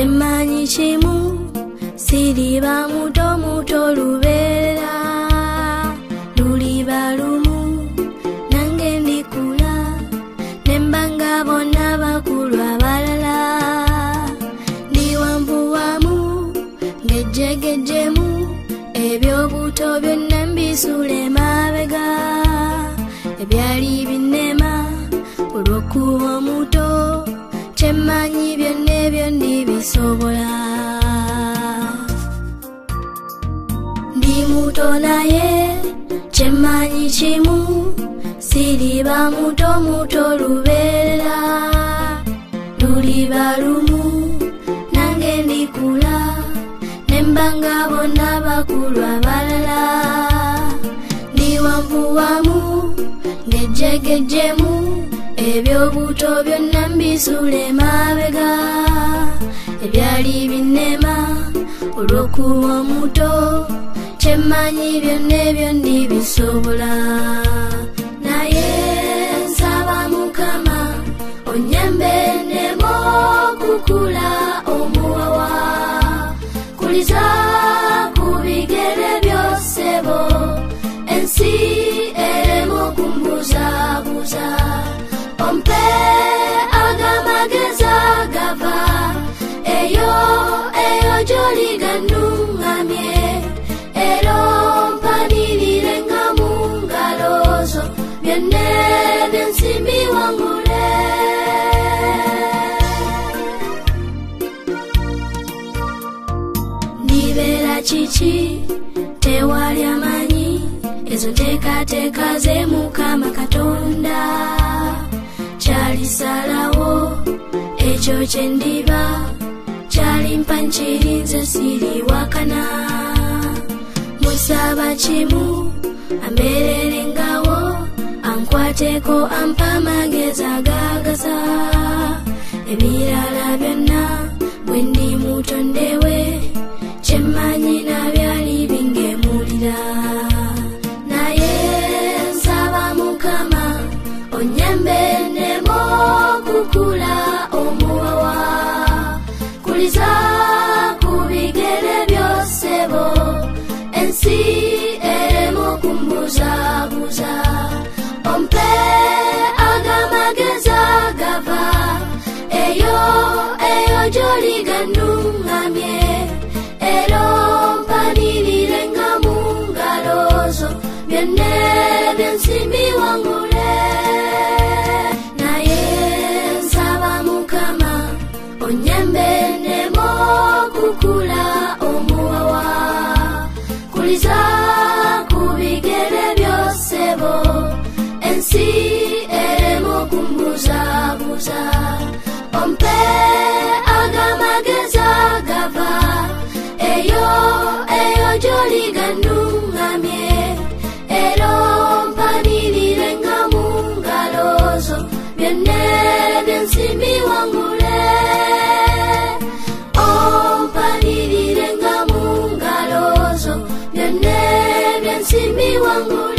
Kyemmanyi kimu siriba muto muto lubeerera, luliba lumu nange ndikula nembanga bonna bakulu abalala. Ndi wanvu wamu ng'ejjegejjemu, eby'obuto byonna mbisuula emabega. Ebyali binnema olw'okuba omuto, kyemmanyi byonna ebyo ndibisobola. Ndi muto naye kyemmanyi kimu, siriba muto muto lubeerera, luliba lumu nange ndikula nembanga bonna bakulu abalala. Ndi wanvu wamu ng'ejjegejjemu, eby'obuto byonna mbisuula emabega. Ebyali binnema olw'okuba omuto, kyemmanyi byonna ebyo ndibisobola. Naye nsaba Mukama onnyambe nneme okukula omuwawa, kuliza ku bigere by'ossebo, ensi ereme okumbuzaabuza. Ompe agamagezi agava eyo gy'oli gannuŋŋamye, era ompanirirenga mu ngalo zo byonna ebyensimbi wangule. Ndibeera kiki tewali amanyi, ezo nteekateeka ze Mukama Katonda. Kyalisalawo ekyo kye ndiba, kyalimpa nkirinze siriwakana. Musaba kimu ambeererengawo, ankwateko ampa amagezi agagasa. Ebirala byonna bwe ndi mutondewe, kyemmanyi nabyali bingemulira. Naye nsaba Mukama onnyambe nneme okukula omuwawa, kuliza ku bigere by'ossebo, ensi ereme okumbuzaabuza. Ompe agamagezi agava eyo gy'oli gannuŋŋamye, era ompanirirenga mu ngalo zo byonna ebyensimbi wangule. Naye nsaba Mukama onnyambe nneme okukula omuwawa, kuliza ku bigere by'ossebo, ensi ereme okumbuzaabuza. Ompe agamagezi agava eyo gy'oli gannuŋŋamye, era ompanirirenga mu ngalo zo byonna ebyensimbi wangule. Ompanirirenga mu ngalo zo byonna ebyensimbi wangule.